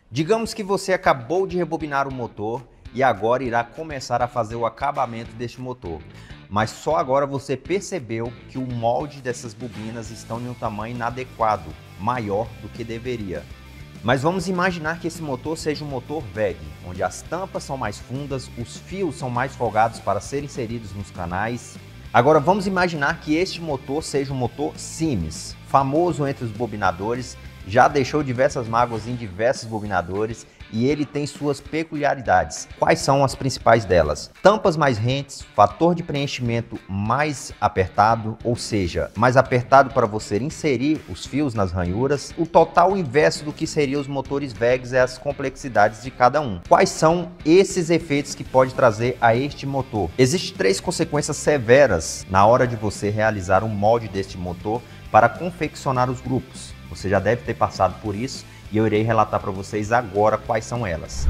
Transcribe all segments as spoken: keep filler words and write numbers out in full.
Digamos que você acabou de rebobinar o motor e agora irá começar a fazer o acabamento deste motor, mas só agora você percebeu que o molde dessas bobinas estão em um tamanho inadequado, maior do que deveria. Mas vamos imaginar que esse motor seja um motor V E G, onde as tampas são mais fundas, os fios são mais folgados para serem inseridos nos canais. Agora vamos imaginar que este motor seja um motor Siemens, famoso entre os bobinadores, já deixou diversas mágoas em diversos bobinadores e ele tem suas peculiaridades. Quais são as principais delas? Tampas mais rentes, fator de preenchimento mais apertado, ou seja, mais apertado para você inserir os fios nas ranhuras. O total inverso do que seriam os motores V E Gs é as complexidades de cada um. Quais são esses efeitos que pode trazer a este motor? Existem três consequências severas na hora de você realizar um molde deste motor para confeccionar os grupos. Você já deve ter passado por isso e eu irei relatar para vocês agora quais são elas.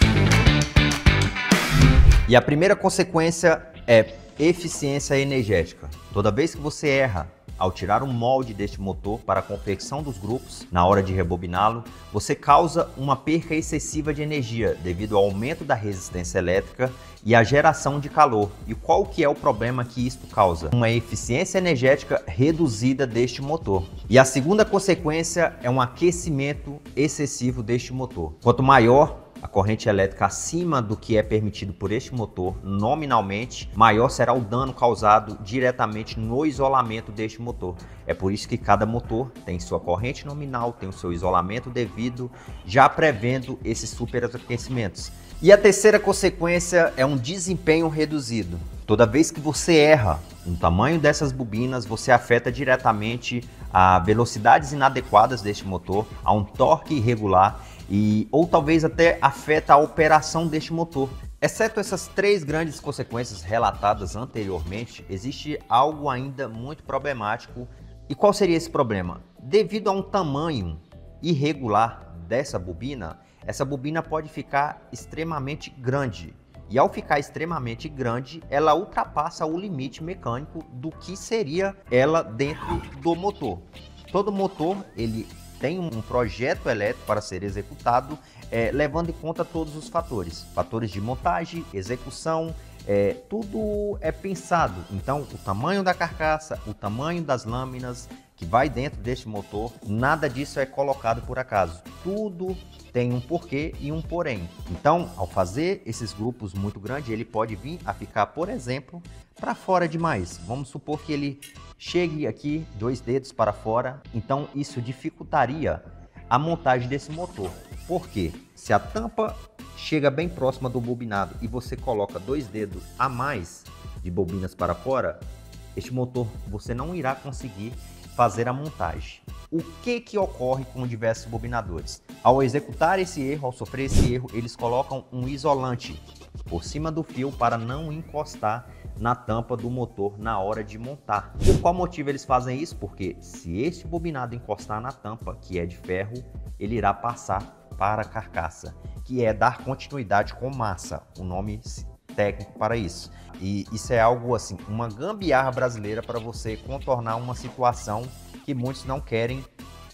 E a primeira consequência é eficiência energética. Toda vez que você erra ao tirar o molde deste motor para a confecção dos grupos, na hora de rebobiná-lo, você causa uma perca excessiva de energia devido ao aumento da resistência elétrica e à geração de calor. E qual que é o problema que isto causa? Uma eficiência energética reduzida deste motor. E a segunda consequência é um aquecimento excessivo deste motor. Quanto maior a corrente elétrica acima do que é permitido por este motor, nominalmente, maior será o dano causado diretamente no isolamento deste motor. É por isso que cada motor tem sua corrente nominal, tem o seu isolamento devido, já prevendo esses superaquecimentos. E a terceira consequência é um desempenho reduzido. Toda vez que você erra no tamanho dessas bobinas, você afeta diretamente a velocidades inadequadas deste motor, a um torque irregular, e, ou talvez até afeta a operação deste motor. Exceto essas três grandes consequências relatadas anteriormente, existe algo ainda muito problemático. E qual seria esse problema? Devido a um tamanho irregular dessa bobina, essa bobina pode ficar extremamente grande. E ao ficar extremamente grande, ela ultrapassa o limite mecânico do que seria ela dentro do motor. Todo motor, ele tem um projeto elétrico para ser executado, é, levando em conta todos os fatores. Fatores de montagem, execução, é, tudo é pensado. Então, o tamanho da carcaça, o tamanho das lâminas que vai dentro deste motor, nada disso é colocado por acaso. Tudo tem um porquê e um porém. Então, ao fazer esses grupos muito grandes, ele pode vir a ficar, por exemplo, para fora demais. Vamos supor que ele chegue aqui dois dedos para fora, então isso dificultaria a montagem desse motor. Por quê? Se a tampa chega bem próxima do bobinado e você coloca dois dedos a mais de bobinas para fora, este motor você não irá conseguir fazer a montagem. O que que ocorre com diversos bobinadores? Ao executar esse erro, ao sofrer esse erro, eles colocam um isolante por cima do fio para não encostar na tampa do motor na hora de montar. Por qual motivo eles fazem isso? Porque se este bobinado encostar na tampa, que é de ferro, ele irá passar para a carcaça, que é dar continuidade com massa, o nome técnico para isso. E isso é algo assim, uma gambiarra brasileira para você contornar uma situação que muitos não querem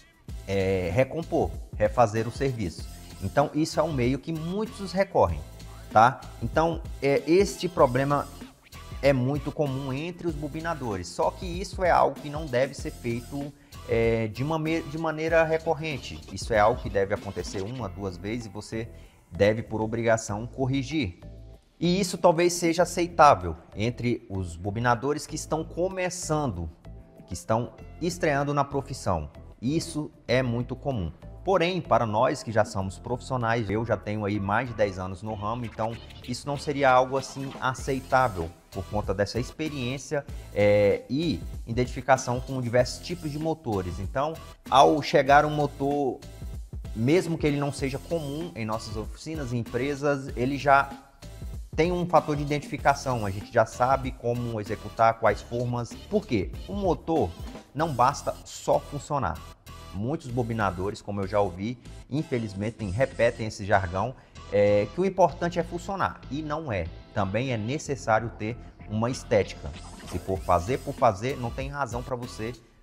é, recompor, refazer o serviço. Então isso é um meio que muitos recorrem, tá? Então é, este problema é muito comum entre os bobinadores, só que isso é algo que não deve ser feito é, de, uma, de maneira recorrente. Isso é algo que deve acontecer uma, duas vezes e você deve, por obrigação, corrigir. E isso talvez seja aceitável entre os bobinadores que estão começando, que estão estreando na profissão. Isso é muito comum. Porém, para nós que já somos profissionais, eu já tenho aí mais de dez anos no ramo, então isso não seria algo assim aceitável por conta dessa experiência é, e identificação com diversos tipos de motores. Então, ao chegar um motor, mesmo que ele não seja comum em nossas oficinas e empresas, ele já tem um fator de identificação, a gente já sabe como executar, quais formas. Por quê? O motor não basta só funcionar. Muitos bobinadores, como eu já ouvi, infelizmente repetem esse jargão, é, que o importante é funcionar, e não é. Também é necessário ter uma estética. Se for fazer por fazer, não tem razão para você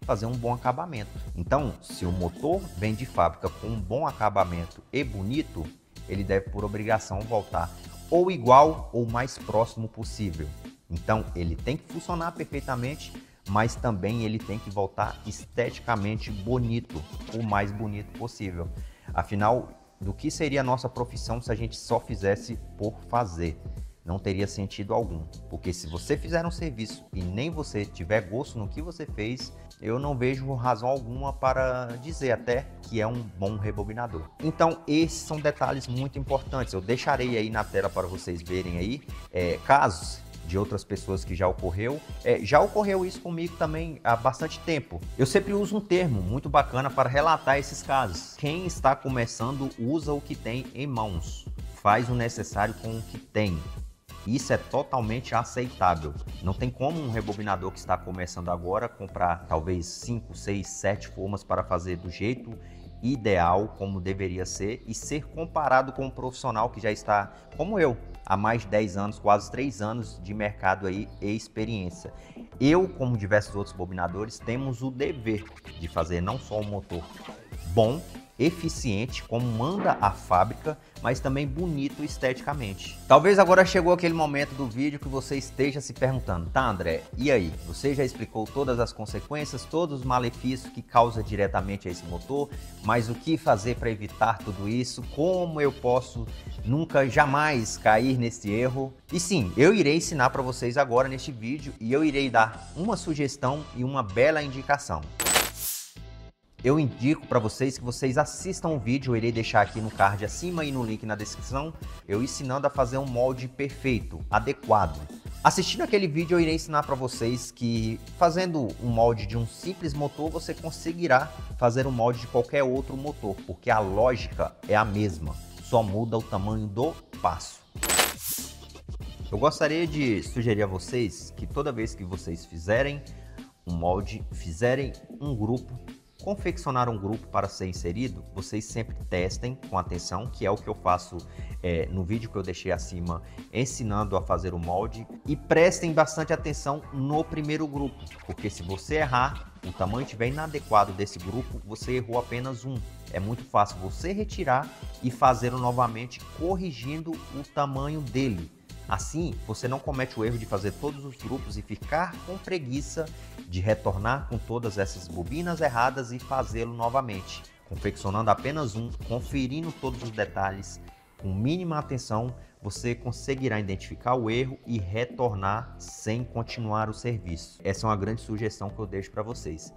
fazer um bom acabamento. Então, se o motor vem de fábrica com um bom acabamento e bonito, ele deve por obrigação voltar ou igual ou mais próximo possível. Então, ele tem que funcionar perfeitamente, mas também ele tem que voltar esteticamente bonito, o mais bonito possível. Afinal, do que seria a nossa profissão se a gente só fizesse por fazer? Não teria sentido algum, porque se você fizer um serviço e nem você tiver gosto no que você fez, eu não vejo razão alguma para dizer até que é um bom rebobinador. Então, esses são detalhes muito importantes. Eu deixarei aí na tela para vocês verem aí é, casos de outras pessoas que já ocorreu. É, já ocorreu isso comigo também há bastante tempo. Eu sempre uso um termo muito bacana para relatar esses casos. Quem está começando usa o que tem em mãos, faz o necessário com o que tem. Isso é totalmente aceitável. Não tem como um rebobinador que está começando agora comprar talvez cinco, seis, sete formas para fazer do jeito ideal, como deveria ser, e ser comparado com um profissional que já está, como eu, há mais de dez anos, quase três anos de mercado aí e experiência. Eu, como diversos outros bobinadores, temos o dever de fazer não só um motor bom, eficiente, como manda a fábrica, mas também bonito esteticamente. Talvez agora chegou aquele momento do vídeo que você esteja se perguntando: tá, André, e aí? Você já explicou todas as consequências, todos os malefícios que causa diretamente a esse motor, mas o que fazer para evitar tudo isso? Como eu posso nunca, jamais cair nesse erro? E sim, eu irei ensinar para vocês agora neste vídeo e eu irei dar uma sugestão e uma bela indicação. Eu indico para vocês que vocês assistam o vídeo, eu irei deixar aqui no card acima e no link na descrição, eu ensinando a fazer um molde perfeito, adequado. Assistindo aquele vídeo eu irei ensinar para vocês que fazendo um molde de um simples motor, você conseguirá fazer um molde de qualquer outro motor, porque a lógica é a mesma, só muda o tamanho do passo. Eu gostaria de sugerir a vocês que toda vez que vocês fizerem um molde, fizerem um grupo, confeccionar um grupo para ser inserido, vocês sempre testem com atenção, que é o que eu faço é, no vídeo que eu deixei acima, ensinando a fazer o molde, e prestem bastante atenção no primeiro grupo, porque se você errar, o tamanho estiver inadequado desse grupo, você errou apenas um. É muito fácil você retirar e fazê-lo novamente, corrigindo o tamanho dele. Assim, você não comete o erro de fazer todos os grupos e ficar com preguiça de retornar com todas essas bobinas erradas e fazê-lo novamente, confeccionando apenas um, conferindo todos os detalhes, com mínima atenção, você conseguirá identificar o erro e retornar sem continuar o serviço. Essa é uma grande sugestão que eu deixo para vocês.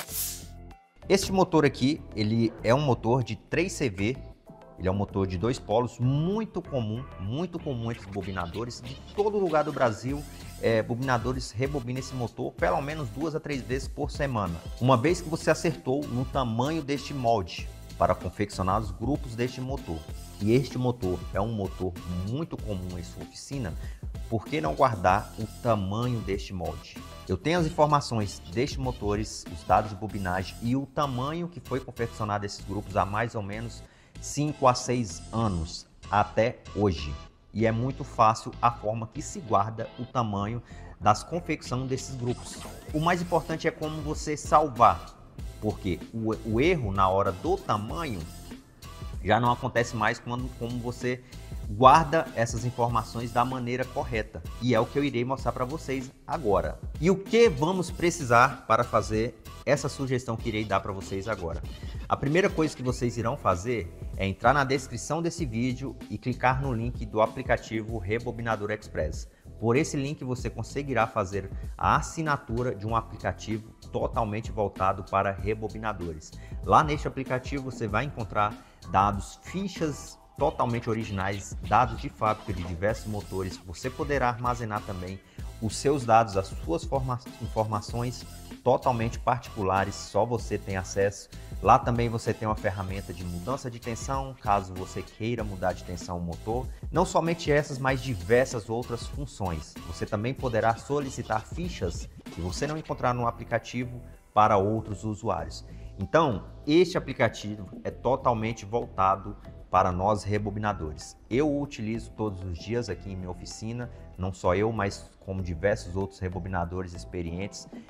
Este motor aqui, ele é um motor de três C V. Ele é um motor de dois polos, muito comum, muito comum entre os bobinadores de todo lugar do Brasil. É, bobinadores rebobinam esse motor pelo menos duas a três vezes por semana. Uma vez que você acertou no tamanho deste molde para confeccionar os grupos deste motor, e este motor é um motor muito comum em sua oficina, por que não guardar o tamanho deste molde? Eu tenho as informações destes motores, os dados de bobinagem e o tamanho que foi confeccionado esses grupos há mais ou menos cinco a seis anos até hoje, e é muito fácil a forma que se guarda o tamanho das confecções desses grupos. O mais importante é como você salvar, porque o, o erro na hora do tamanho já não acontece mais quando como você guarda essas informações da maneira correta, e é o que eu irei mostrar para vocês agora. E o que vamos precisar para fazer essa sugestão que irei dar para vocês agora? A primeira coisa que vocês irão fazer é entrar na descrição desse vídeo e clicar no link do aplicativo Rebobinador Express. Por esse link você conseguirá fazer a assinatura de um aplicativo totalmente voltado para rebobinadores. Lá neste aplicativo você vai encontrar dados, fichas totalmente originais, dados de fábrica de diversos motores. Você poderá armazenar também os seus dados, as suas informações totalmente particulares, só você tem acesso. Lá também você tem uma ferramenta de mudança de tensão, caso você queira mudar de tensão o motor. Não somente essas, mas diversas outras funções. Você também poderá solicitar fichas que você não encontrar no aplicativo para outros usuários. Então, este aplicativo é totalmente voltado para nós rebobinadores. Eu o utilizo todos os dias aqui em minha oficina, não só eu, mas como diversos outros rebobinadores experientes.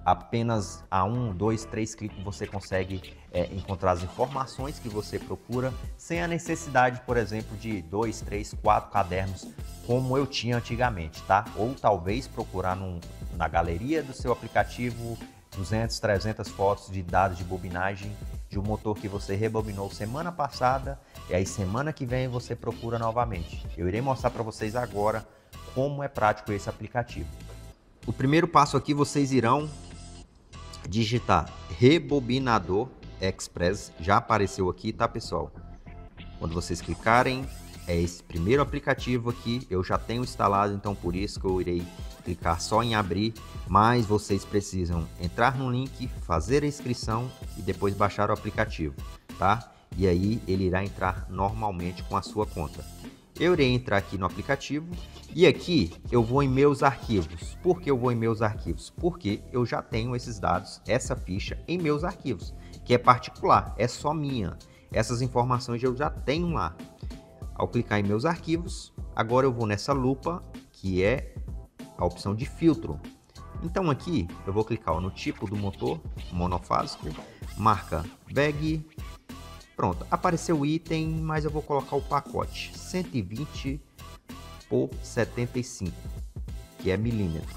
apenas a um, dois, três cliques você consegue é, encontrar as informações que você procura, sem a necessidade, por exemplo, de dois, três, quatro cadernos, como eu tinha antigamente, tá? Ou talvez procurar num, na galeria do seu aplicativo duzentas, trezentas fotos de dados de bobinagem de um motor que você rebobinou semana passada, e aí semana que vem você procura novamente. Eu irei mostrar para vocês agora como é prático esse aplicativo. O primeiro passo aqui, vocês irão digitar Rebobinador Express, já apareceu aqui, tá pessoal? Quando vocês clicarem, é esse primeiro aplicativo aqui, eu já tenho instalado, então por isso que eu irei clicar só em abrir, mas vocês precisam entrar no link, fazer a inscrição e depois baixar o aplicativo, tá? E aí ele irá entrar normalmente com a sua conta. Eu irei entrar aqui no aplicativo e aqui eu vou em meus arquivos. Por que eu vou em meus arquivos? Porque eu já tenho esses dados, essa ficha em meus arquivos, que é particular, é só minha. Essas informações eu já tenho lá. Ao clicar em meus arquivos, agora eu vou nessa lupa, que é a opção de filtro. Então aqui eu vou clicar ó, no tipo do motor, monofásico, marca bag. Pronto, apareceu o item, mas eu vou colocar o pacote cento e vinte por setenta e cinco, que é milímetro.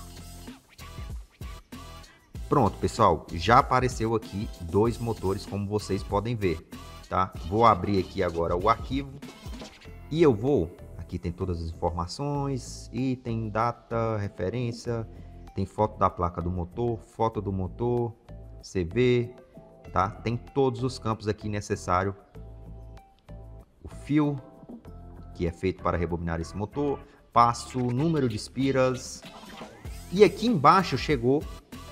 Pronto, pessoal, já apareceu aqui dois motores, como vocês podem ver, tá? Vou abrir aqui agora o arquivo e eu vou, aqui tem todas as informações, item, data, referência, tem foto da placa do motor, foto do motor, C V, tá? Tem todos os campos aqui necessários. O fio, que é feito para rebobinar esse motor, passo, número de espiras. E aqui embaixo chegou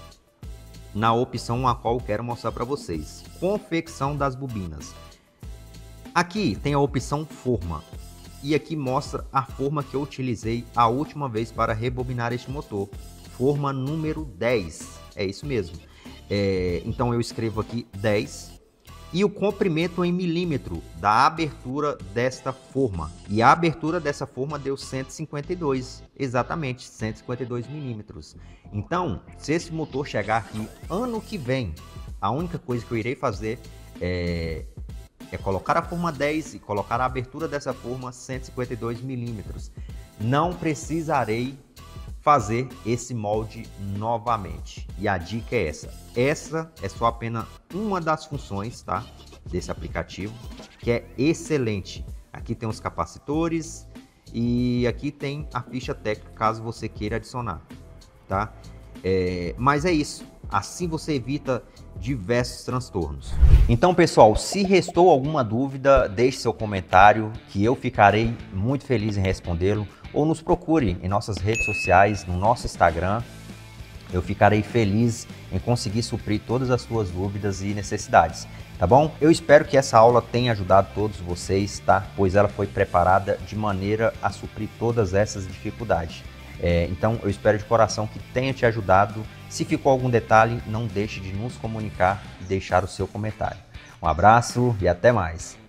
na opção a qual eu quero mostrar para vocês. Confecção das bobinas. Aqui tem a opção forma. E aqui mostra a forma que eu utilizei a última vez para rebobinar este motor. Forma número dez. É isso mesmo. É, então eu escrevo aqui dez e o comprimento em milímetro da abertura desta forma. E a abertura dessa forma deu cento e cinquenta e dois, exatamente cento e cinquenta e dois milímetros. Então, se esse motor chegar aqui ano que vem, a única coisa que eu irei fazer é, é colocar a forma dez e colocar a abertura dessa forma cento e cinquenta e dois milímetros. Não precisarei fazer esse molde novamente. E a dica é essa. Essa é só apenas uma das funções, tá, desse aplicativo, que é excelente. Aqui tem os capacitores e aqui tem a ficha técnica, caso você queira adicionar, tá? É, mas é isso. Assim você evita diversos transtornos. Então, pessoal, se restou alguma dúvida, deixe seu comentário que eu ficarei muito feliz em respondê-lo, ou nos procure em nossas redes sociais, no nosso Instagram. Eu ficarei feliz em conseguir suprir todas as suas dúvidas e necessidades, tá bom? Eu espero que essa aula tenha ajudado todos vocês, tá? Pois ela foi preparada de maneira a suprir todas essas dificuldades. É, então, eu espero de coração que tenha te ajudado. Se ficou algum detalhe, não deixe de nos comunicar e deixar o seu comentário. Um abraço e até mais!